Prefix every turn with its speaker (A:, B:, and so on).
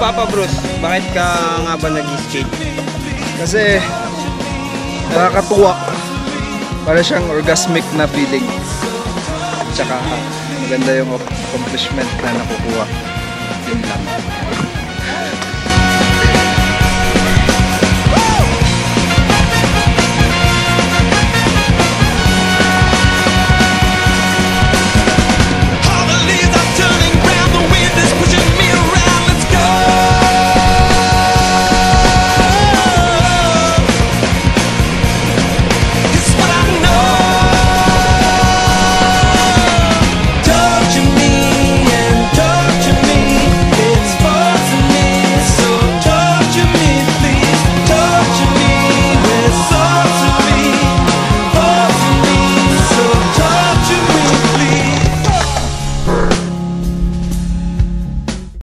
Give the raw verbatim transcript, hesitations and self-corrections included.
A: Papa Bruce, bakit ka nga ba nag-skate?
B: Kasi nakakatuwa. Para siyang orgasmic na feeling. Tsaka maganda yung accomplishment na nakukuha. Yun lang.